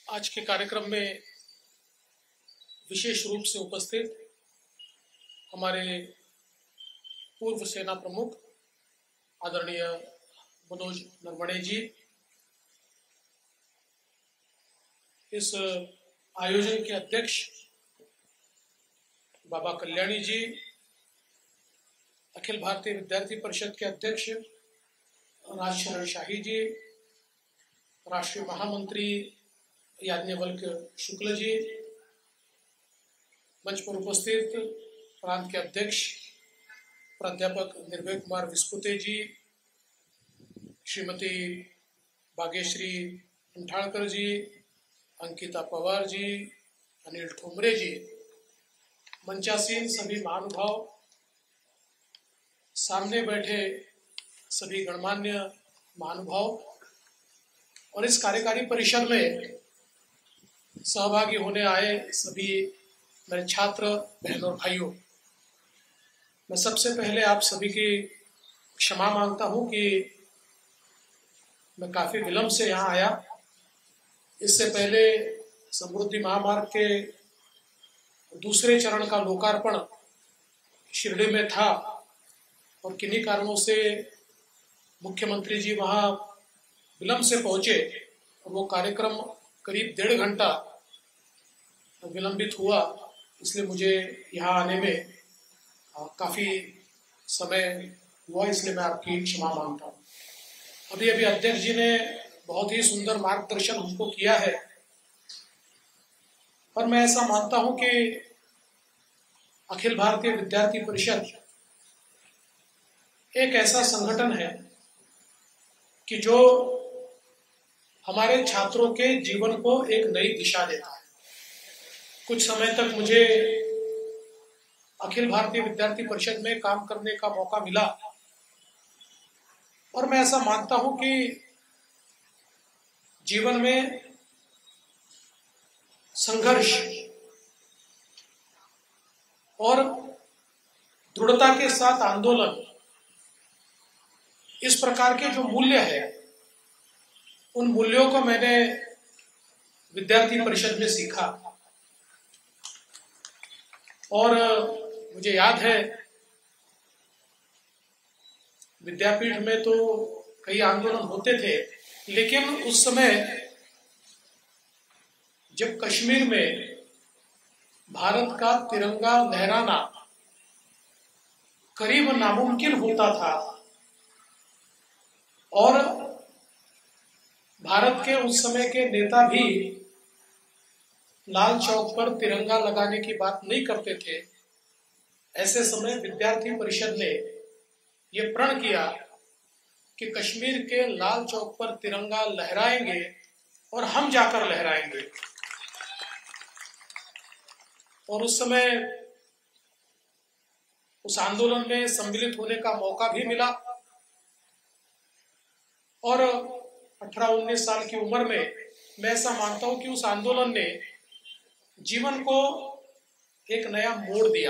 आज के कार्यक्रम में विशेष रूप से उपस्थित हमारे पूर्व सेना प्रमुख आदरणीय मनोज नरवणे जी, इस आयोजन के अध्यक्ष बाबा कल्याणी जी, अखिल भारतीय विद्यार्थी परिषद के अध्यक्ष राजशरण शाही जी, राष्ट्रीय महामंत्री याज्ञवल्क्य शुक्ल जी, मंच पर उपस्थित प्रांत के अध्यक्ष प्राध्यापक निर्भय कुमार विस्पुते जी, श्रीमती भाग्यश्री अंठाड़कर जी, अंकिता पवार जी, अनिल ठोमरे जी, मंचासीन सभी महानुभाव, सामने बैठे सभी गणमान्य महानुभाव और इस कार्यकारी परिषद में सहभागी होने आए सभी मेरे छात्र बहन और भाइयों, मैं सबसे पहले आप सभी की क्षमा मांगता हूं कि मैं काफी विलंब से यहाँ आया। इससे पहले समृद्धि महामार्ग के दूसरे चरण का लोकार्पण शिरडी में था और किन्हीं कारणों से मुख्यमंत्री जी वहाँ विलंब से पहुंचे और वो कार्यक्रम करीब 1.5 घंटा विलंबित हुआ, इसलिए मुझे यहाँ आने में काफी समय हुआ, इसलिए मैं आपकी क्षमा मांगता हूँ। अभी अभी अध्यक्ष जी ने बहुत ही सुंदर मार्गदर्शन हमको किया है, पर मैं ऐसा मानता हूं कि अखिल भारतीय विद्यार्थी परिषद एक ऐसा संगठन है कि जो हमारे छात्रों के जीवन को एक नई दिशा देता है। कुछ समय तक मुझे अखिल भारतीय विद्यार्थी परिषद में काम करने का मौका मिला और मैं ऐसा मानता हूं कि जीवन में संघर्ष और दृढ़ता के साथ आंदोलन, इस प्रकार के जो मूल्य है, उन मूल्यों को मैंने विद्यार्थी परिषद में सीखा। और मुझे याद है विद्यापीठ में तो कई आंदोलन होते थे, लेकिन उस समय जब कश्मीर में भारत का तिरंगा लहराना करीब नामुमकिन होता था और भारत के उस समय के नेता भी लाल चौक पर तिरंगा लगाने की बात नहीं करते थे, ऐसे समय विद्यार्थी परिषद ने ये प्रण किया कि कश्मीर के लाल चौक पर तिरंगा लहराएंगे और हम जाकर लहराएंगे। और उस समय उस आंदोलन में सम्मिलित होने का मौका भी मिला और 18-19 साल की उम्र में मैं ऐसा मानता हूं कि उस आंदोलन ने जीवन को एक नया मोड़ दिया।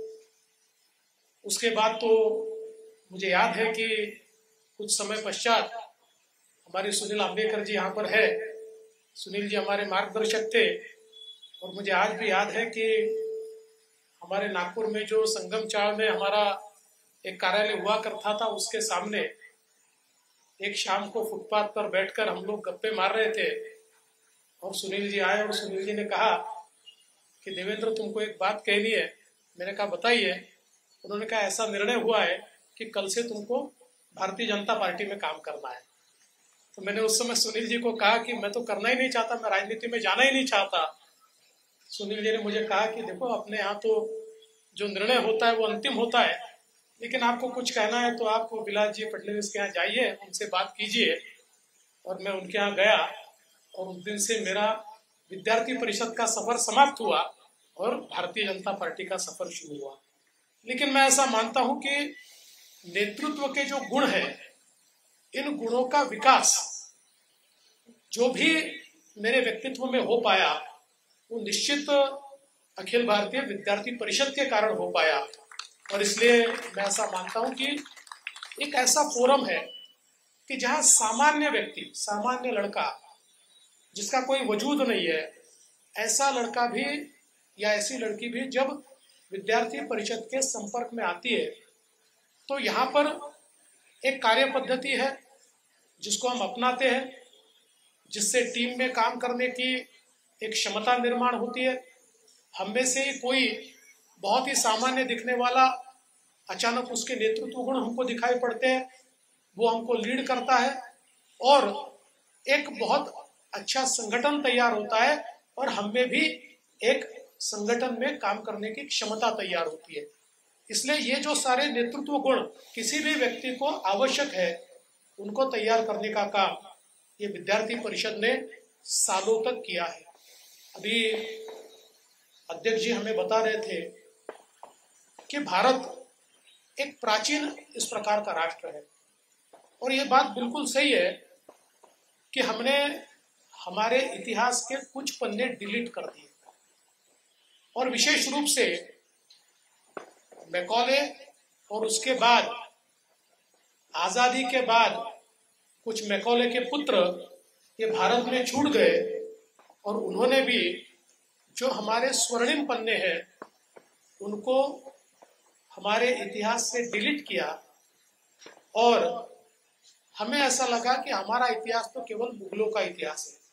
उसके बाद तो मुझे याद है कि कुछ समय पश्चात हमारे सुनील अम्बेकर जी यहाँ पर है, सुनील जी हमारे मार्गदर्शक थे और मुझे आज भी याद है कि हमारे नागपुर में जो संगम चाड़ में हमारा एक कार्यालय हुआ करता था, उसके सामने एक शाम को फुटपाथ पर बैठकर हम लोग गप्पे मार रहे थे और सुनील जी आए और सुनील जी ने कहा कि देवेंद्र तुमको एक बात कहनी है। मैंने कहा बताइए। उन्होंने कहा ऐसा निर्णय हुआ है कि कल से तुमको भारतीय जनता पार्टी में काम करना है। तो मैंने उस समय सुनील जी को कहा कि मैं तो करना ही नहीं चाहता, मैं राजनीति में जाना ही नहीं चाहता। सुनील जी ने मुझे कहा कि देखो अपने यहाँ तो जो निर्णय होता है वो अंतिम होता है, लेकिन आपको कुछ कहना है तो आप विलास जी फडणवीस के यहाँ जाइए, उनसे बात कीजिए। और मैं उनके यहाँ गया और उस दिन से मेरा विद्यार्थी परिषद का सफर समाप्त हुआ और भारतीय जनता पार्टी का सफर शुरू हुआ। लेकिन मैं ऐसा मानता हूं कि नेतृत्व के जो गुण हैं, इन गुणों का विकास जो भी मेरे व्यक्तित्व में हो पाया वो निश्चित अखिल भारतीय विद्यार्थी परिषद के कारण हो पाया। और इसलिए मैं ऐसा मानता हूं कि एक ऐसा फोरम है कि जहां सामान्य व्यक्ति, सामान्य लड़का जिसका कोई वजूद नहीं है, ऐसा लड़का भी या ऐसी लड़की भी जब विद्यार्थी परिषद के संपर्क में आती है तो यहाँ पर एक कार्य पद्धति है जिसको हम अपनाते हैं, जिससे टीम में काम करने की एक क्षमता निर्माण होती है। हम में से ही कोई बहुत ही सामान्य दिखने वाला अचानक उसके नेतृत्व गुण हमको दिखाई पड़ते हैं, वो हमको लीड करता है और एक बहुत अच्छा संगठन तैयार होता है और हम में भी एक संगठन में काम करने की क्षमता तैयार होती है। इसलिए ये जो सारे नेतृत्व गुण किसी भी व्यक्ति को आवश्यक है, उनको तैयार करने का काम ये विद्यार्थी परिषद ने सालों तक किया है। अभी अध्यक्ष जी हमें बता रहे थे कि भारत एक प्राचीन इस प्रकार का राष्ट्र है और ये बात बिल्कुल सही है कि हमने हमारे इतिहास के कुछ पन्ने डिलीट कर दिए और विशेष रूप से मैकॉले और उसके बाद आजादी के बाद कुछ मैकॉले के पुत्र ये भारत में छूट गए और उन्होंने भी जो हमारे स्वर्णिम पन्ने हैं उनको हमारे इतिहास से डिलीट किया और हमें ऐसा लगा कि हमारा इतिहास तो केवल मुगलों का इतिहास है।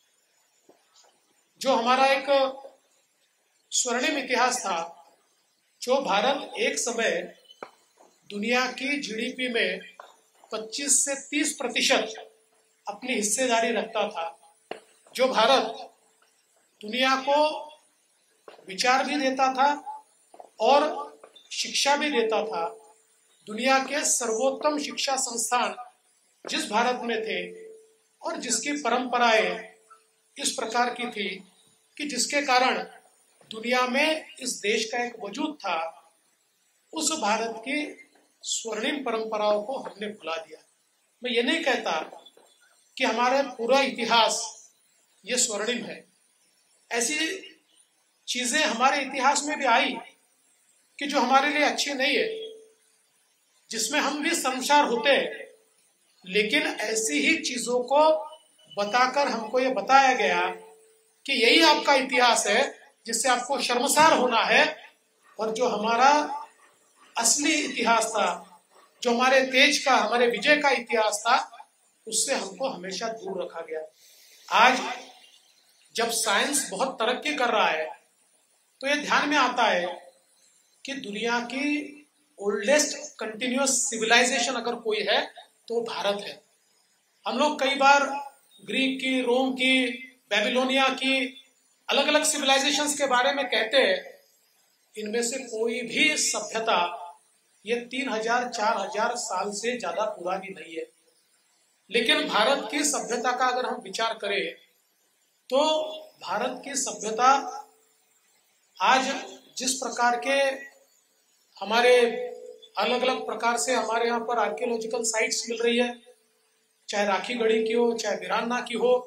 जो हमारा एक स्वर्णिम इतिहास था, जो भारत एक समय दुनिया की जीडीपी में 25 से 30% अपनी हिस्सेदारी रखता था, जो भारत दुनिया को विचार भी देता था और शिक्षा भी देता था, दुनिया के सर्वोत्तम शिक्षा संस्थान जिस भारत में थे और जिसकी परंपराएं इस प्रकार की थी कि जिसके कारण दुनिया में इस देश का एक वजूद था, उस भारत की स्वर्णिम परंपराओं को हमने भुला दिया। मैं ये नहीं कहता कि हमारा पूरा इतिहास ये स्वर्णिम है, ऐसी चीजें हमारे इतिहास में भी आई कि जो हमारे लिए अच्छी नहीं है, जिसमें हम भी शर्मसार होते हैं, लेकिन ऐसी ही चीजों को बताकर हमको ये बताया गया कि यही आपका इतिहास है जिससे आपको शर्मसार होना है और जो हमारा असली इतिहास था, जो हमारे तेज का, हमारे विजय का इतिहास था, उससे हमको हमेशा दूर रखा गया। आज जब साइंस बहुत तरक्की कर रहा है तो ये ध्यान में आता है कि दुनिया की ओल्डेस्ट कंटिन्यूअस सिविलाइजेशन अगर कोई है तो भारत है। हम लोग कई बार ग्रीक की, रोम की, बेबीलोनिया की अलग अलग सिविलाइजेशंस के बारे में कहते हैं, इनमें से कोई भी सभ्यता ये 3000-4000 साल से ज्यादा पुरानी नहीं है। लेकिन भारत की सभ्यता का अगर हम विचार करें तो भारत की सभ्यता आज जिस प्रकार के हमारे अलग अलग प्रकार से हमारे यहाँ पर आर्कियोलॉजिकल साइट्स मिल रही है, चाहे राखी गढ़ी की हो, चाहे वीरांगना की हो,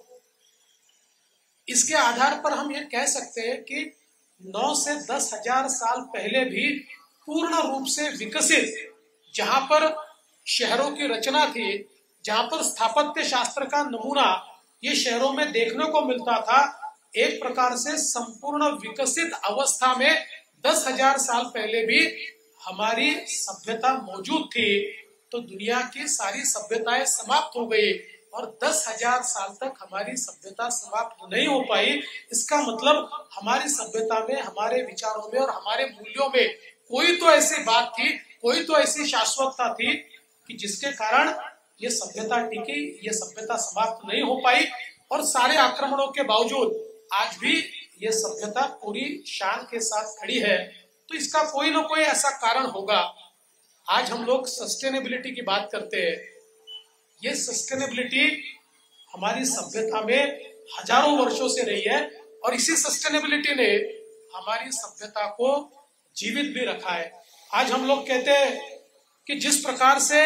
इसके आधार पर हम ये कह सकते हैं कि 9 से 10,000 साल पहले भी पूर्ण रूप से विकसित, जहां पर शहरों की रचना थी, जहां पर स्थापत्य शास्त्र का नमूना ये शहरों में देखने को मिलता था, एक प्रकार से संपूर्ण विकसित अवस्था में 10,000 साल पहले भी हमारी सभ्यता मौजूद थी। तो दुनिया की सारी सभ्यताएं समाप्त हो गई और 10,000 साल तक हमारी सभ्यता समाप्त नहीं हो पाई। इसका मतलब हमारी सभ्यता में, हमारे विचारों में और हमारे मूल्यों में कोई तो ऐसी बात थी, कोई तो ऐसी शाश्वतता थी कि जिसके कारण ये सभ्यता टिकी, ये सभ्यता समाप्त नहीं हो पाई और सारे आक्रमणों के बावजूद आज भी ये सभ्यता पूरी शान के साथ खड़ी है। तो इसका कोई ना कोई ऐसा कारण होगा। आज हम लोग सस्टेनेबिलिटी की बात करते हैं, ये सस्टेनेबिलिटी हमारी सभ्यता में हजारों वर्षों से रही है और इसी सस्टेनेबिलिटी ने हमारी सभ्यता को जीवित भी रखा है। आज हम लोग कहते हैं कि जिस प्रकार से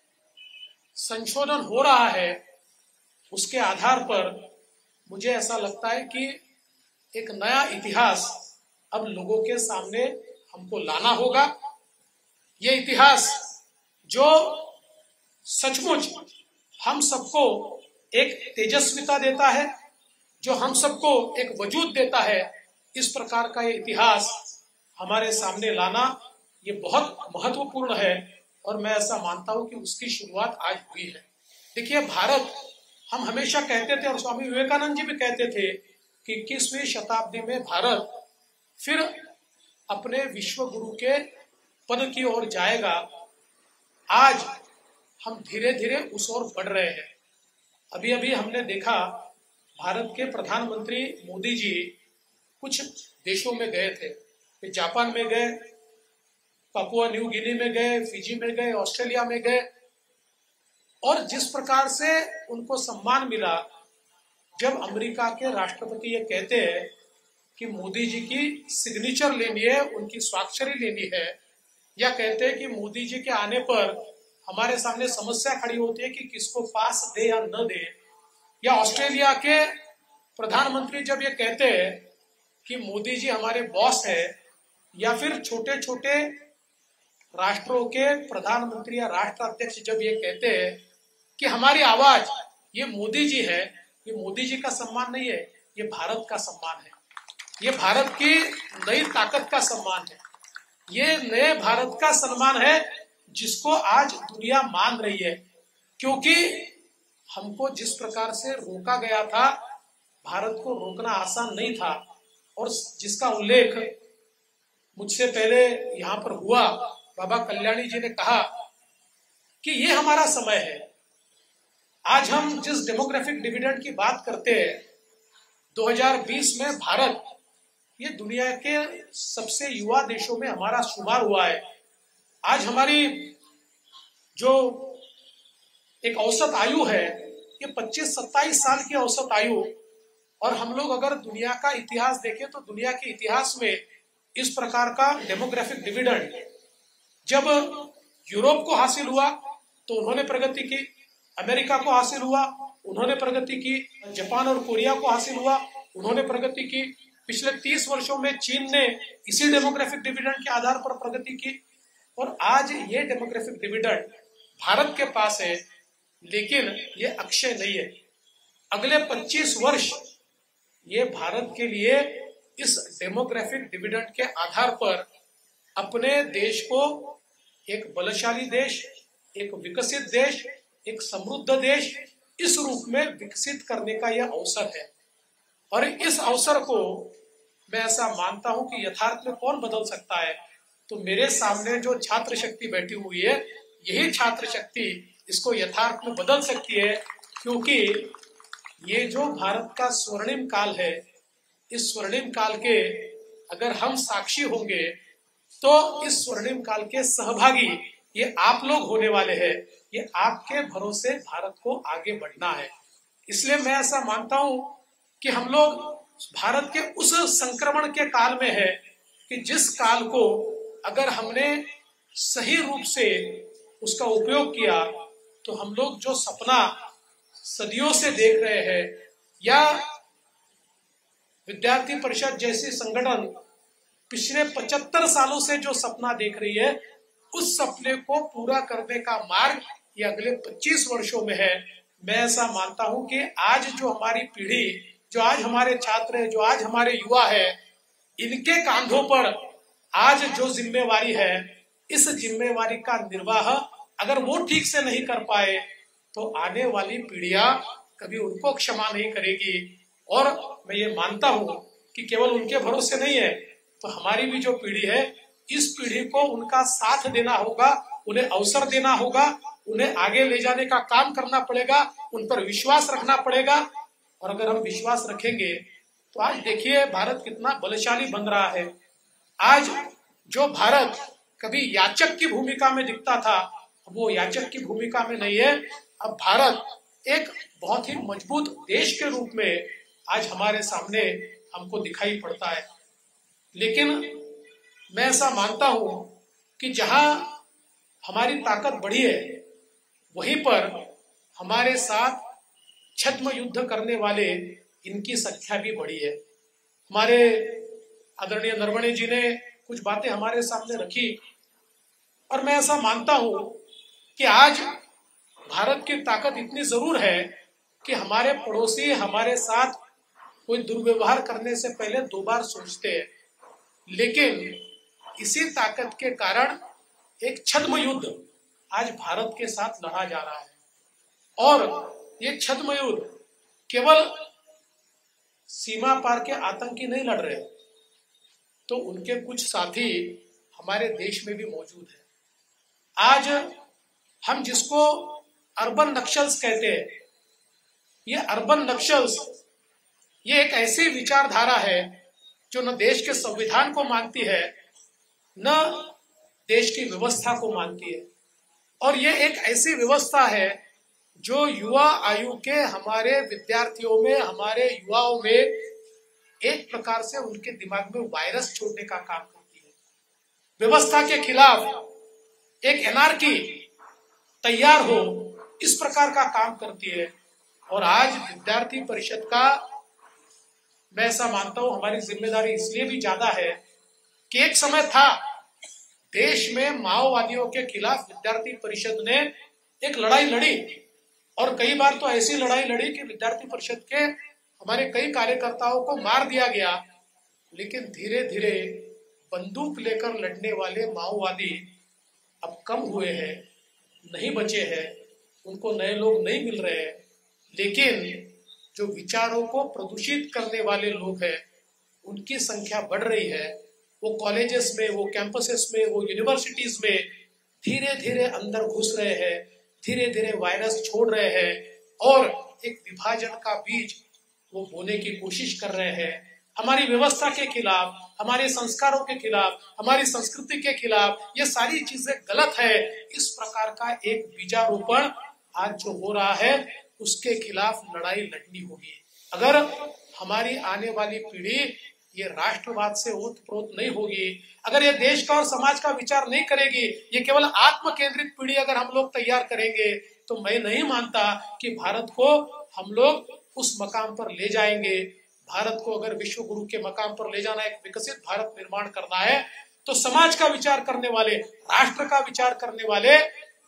संशोधन हो रहा है उसके आधार पर मुझे ऐसा लगता है कि एक नया इतिहास अब लोगों के सामने हमको लाना होगा। ये इतिहास जो सचमुच हम सबको एक तेजस्विता देता है, जो हम सबको एक वजूद देता है, इस प्रकार का ये इतिहास हमारे सामने लाना ये बहुत महत्वपूर्ण है। और मैं ऐसा मानता हूं कि उसकी शुरुआत आज हुई है। देखिए, भारत, हम हमेशा कहते थे और स्वामी विवेकानंद जी भी कहते थे कि 21वीं शताब्दी में भारत फिर अपने विश्व गुरु के पद की ओर जाएगा। आज हम धीरे धीरे उस ओर बढ़ रहे हैं। अभी अभी हमने देखा, भारत के प्रधानमंत्री मोदी जी कुछ देशों में गए थे। वे जापान में गए, पापुआ न्यू गिनी में गए, फिजी में गए, ऑस्ट्रेलिया में गए, और जिस प्रकार से उनको सम्मान मिला, जब अमेरिका के राष्ट्रपति ये कहते हैं कि मोदी जी की सिग्नेचर लेनी है, उनकी स्वाक्षरी लेनी है, या कहते हैं कि मोदी जी के आने पर हमारे सामने समस्या खड़ी होती है कि किसको पास दे या न दे, या ऑस्ट्रेलिया के प्रधानमंत्री जब ये कहते हैं कि मोदी जी हमारे बॉस है, या फिर छोटे छोटे राष्ट्रों के प्रधानमंत्री या राष्ट्राध्यक्ष जब ये कहते हैं कि हमारी आवाज ये मोदी जी है, ये मोदी जी का सम्मान नहीं है, ये भारत का सम्मान है, ये भारत की नई ताकत का सम्मान है, ये नए भारत का सम्मान है जिसको आज दुनिया मान रही है। क्योंकि हमको जिस प्रकार से रोका गया था, भारत को रोकना आसान नहीं था, और जिसका उल्लेख मुझसे पहले यहाँ पर हुआ, बाबा कल्याणी जी ने कहा कि ये हमारा समय है। आज हम जिस डेमोग्राफिक डिविडेंड की बात करते हैं, 2020 में भारत ये दुनिया के सबसे युवा देशों में हमारा शुमार हुआ है। आज हमारी जो एक औसत आयु है, ये 25-27 साल की औसत आयु, और हम लोग अगर दुनिया का इतिहास देखें तो दुनिया के इतिहास में इस प्रकार का डेमोग्राफिक डिविडेंड जब यूरोप को हासिल हुआ तो उन्होंने प्रगति की, अमेरिका को हासिल हुआ, उन्होंने प्रगति की, जापान और कोरिया को हासिल हुआ, उन्होंने प्रगति की। पिछले 30 वर्षों में चीन ने इसी डेमोग्राफिक डिविडेंड के आधार पर प्रगति की, और आज ये डेमोग्राफिक डिविडेंड भारत के पास है, लेकिन ये अक्षय नहीं है। अगले 25 वर्ष ये भारत के लिए इस डेमोग्राफिक डिविडेंड के आधार पर अपने देश को एक बलशाली देश, एक विकसित देश, एक समृद्ध देश इस रूप में विकसित करने का यह अवसर है। और इस अवसर को मैं ऐसा मानता हूं कि यथार्थ में कौन बदल सकता है, तो मेरे सामने जो छात्र शक्ति बैठी हुई है, यही छात्र शक्ति इसको यथार्थ में बदल सकती है। क्योंकि ये जो भारत का स्वर्णिम काल है, इस स्वर्णिम काल के अगर हम साक्षी होंगे तो इस स्वर्णिम काल के सहभागी ये आप लोग होने वाले हैं। ये आपके भरोसे भारत को आगे बढ़ना है। इसलिए मैं ऐसा मानता हूं कि हम लोग भारत के उस संक्रमण के काल में है कि जिस काल को अगर हमने सही रूप से उसका उपयोग किया तो हम लोग जो सपना सदियों से देख रहे हैं, या विद्यार्थी परिषद जैसी संगठन पिछले 75 सालों से जो सपना देख रही है, उस सपने को पूरा करने का मार्ग ये अगले 25 वर्षों में है। मैं ऐसा मानता हूं कि आज जो हमारी पीढ़ी, जो आज हमारे छात्र है, जो आज हमारे युवा है, इनके कांधों पर आज जो जिम्मेवारी है, इस जिम्मेवारी का निर्वाह अगर वो ठीक से नहीं कर पाए तो आने वाली पीढ़ियां कभी उनको क्षमा नहीं करेगी। और मैं ये मानता हूं कि केवल उनके भरोसे नहीं है, तो हमारी भी जो पीढ़ी है, इस पीढ़ी को उनका साथ देना होगा, उन्हें अवसर देना होगा, उन्हें आगे ले जाने का काम करना पड़ेगा, उन पर विश्वास रखना पड़ेगा। और अगर हम विश्वास रखेंगे तो आज देखिए भारत कितना बलशाली बन रहा है। आज जो भारत कभी याचक की भूमिका में दिखता था, वो याचक की भूमिका में नहीं है। अब भारत एक बहुत ही मजबूत देश के रूप में आज हमारे सामने हमको दिखाई पड़ता है। लेकिन मैं ऐसा मानता हूं कि जहां हमारी ताकत बढ़ी है, वहीं पर हमारे साथ छद्म युद्ध करने वाले इनकी संख्या भी बढ़ी है। हमारे आदरणीय नरवणे जी ने कुछ बातें हमारे सामने रखी, और मैं ऐसा मानता हूं कि आज भारत की ताकत इतनी जरूर है कि हमारे पड़ोसी हमारे साथ कोई दुर्व्यवहार करने से पहले 2 बार सोचते हैं। लेकिन इसी ताकत के कारण एक छद्म युद्ध आज भारत के साथ लड़ा जा रहा है, और ये छद्म युद्ध केवल सीमा पार के आतंकी नहीं लड़ रहे, तो उनके कुछ साथी हमारे देश में भी मौजूद है। आज हम जिसको अर्बन नक्सल्स कहते हैं, ये अर्बन नक्सल्स ये एक ऐसी विचारधारा है जो न देश के संविधान को मानती है, न देश की व्यवस्था को मानती है, और ये एक ऐसी व्यवस्था है जो युवा आयु के हमारे विद्यार्थियों में, हमारे युवाओं में एक प्रकार से उनके दिमाग में वायरस छोड़ने का काम करती है। व्यवस्था के खिलाफ एक एनार्की तैयार हो, इस प्रकार का काम करती है। और आज विद्यार्थी परिषद का, मैं ऐसा मानता हूं, हमारी जिम्मेदारी इसलिए भी ज्यादा है कि एक समय था देश में माओवादियों के खिलाफ विद्यार्थी परिषद ने एक लड़ाई लड़ी, और कई बार तो ऐसी लड़ाई लड़ी कि विद्यार्थी परिषद के हमारे कई कार्यकर्ताओं को मार दिया गया। लेकिन धीरे धीरे बंदूक लेकर लड़ने वाले माओवादी अब कम हुए हैं, नहीं बचे हैं, उनको नए लोग नहीं मिल रहे हैं। लेकिन जो विचारों को प्रदूषित करने वाले लोग हैं, उनकी संख्या बढ़ रही है। वो कॉलेजेस में, वो कैंपसेस में, वो यूनिवर्सिटीज में धीरे धीरे अंदर घुस रहे हैं, धीरे धीरे वायरस छोड़ रहे हैं, और एक विभाजन का बीज वो बोने की कोशिश कर रहे हैं। हमारी व्यवस्था के खिलाफ, हमारे संस्कारों के खिलाफ, हमारी संस्कृति के खिलाफ ये सारी चीजें गलत है। इस प्रकार का एक बीजारोपण आज जो हो रहा है, उसके खिलाफ लड़ाई लड़नी होगी। अगर हमारी आने वाली पीढ़ी ये राष्ट्रवाद से ओतप्रोत नहीं होगी, अगर ये देश का और समाज का विचार नहीं करेगी, ये केवल आत्म केंद्रित पीढ़ी अगर हम लोग तैयार करेंगे, तो मैं नहीं मानता कि भारत को हम लोग उस मकाम पर ले जाएंगे। भारत को अगर विश्व गुरु के मकाम पर ले जाना, एक विकसित भारत निर्माण करना है, तो समाज का विचार करने वाले, राष्ट्र का विचार करने वाले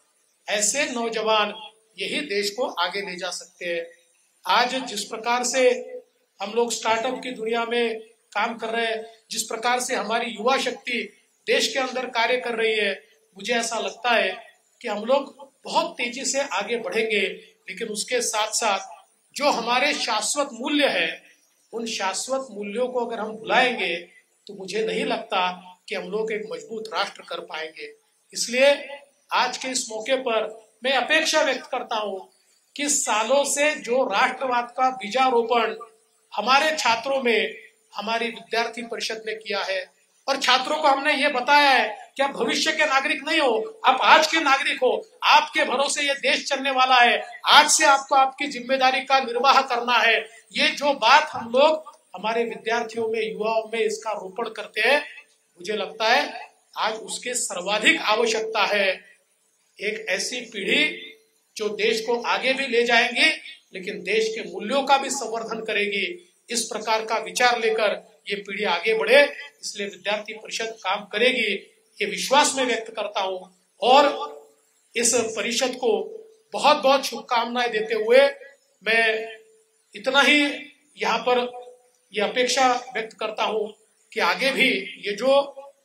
ऐसे नौजवान यही देश को आगे ले जा सकते हैं। आज जिस प्रकार से हम लोग स्टार्टअप की दुनिया में काम कर रहे हैं, जिस प्रकार से हमारी युवा शक्ति देश के अंदर कार्य कर रही है, मुझे ऐसा लगता है कि हम लोग बहुत तेजी से आगे बढ़ेंगे। लेकिन उसके साथ साथ जो हमारे शाश्वत मूल्य है, उन शाश्वत मूल्यों को अगर हम भुलाएंगे, तो मुझे नहीं लगता कि हम लोग एक मजबूत राष्ट्र कर पाएंगे। इसलिए आज के इस मौके पर मैं अपेक्षा व्यक्त करता हूं कि सालों से जो राष्ट्रवाद का बीजारोपण हमारे छात्रों में हमारी विद्यार्थी परिषद ने किया है, और छात्रों को हमने ये बताया है कि आप भविष्य के नागरिक नहीं हो, आप आज के नागरिक हो, आपके भरोसे ये देश चलने वाला है, आज से आपको आपकी जिम्मेदारी का निर्वाह करना है। ये जो बात हम लोग हमारे विद्यार्थियों में, युवाओं में इसका रोपण करते हैं, मुझे लगता है आज उसके सर्वाधिक आवश्यकता है। एक ऐसी पीढ़ी जो देश को आगे भी ले जाएंगी, लेकिन देश के मूल्यों का भी संवर्धन करेगी। इस प्रकार का विचार लेकर ये पीढ़ी आगे बढ़े, इसलिए विद्यार्थी परिषद काम करेगी, ये विश्वास में व्यक्त करता हूं। और इस परिषद को बहुत बहुत शुभकामनाएं देते हुए मैं इतना ही यहाँ पर ये अपेक्षा व्यक्त करता हूं कि आगे भी ये जो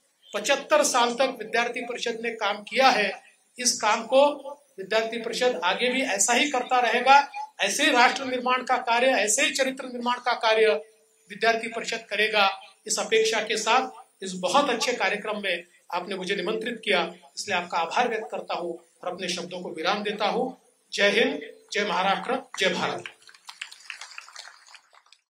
75 साल तक विद्यार्थी परिषद ने काम किया है, इस काम को विद्यार्थी परिषद आगे भी ऐसा ही करता रहेगा। ऐसे ही राष्ट्र निर्माण का कार्य, ऐसे ही चरित्र निर्माण का कार्य विद्यार्थी परिषद करेगा। इस अपेक्षा के साथ इस बहुत अच्छे कार्यक्रम में आपने मुझे निमंत्रित किया, इसलिए आपका आभार व्यक्त करता हूं और अपने शब्दों को विराम देता हूं। जय हिंद, जय महाराष्ट्र, जय भारत।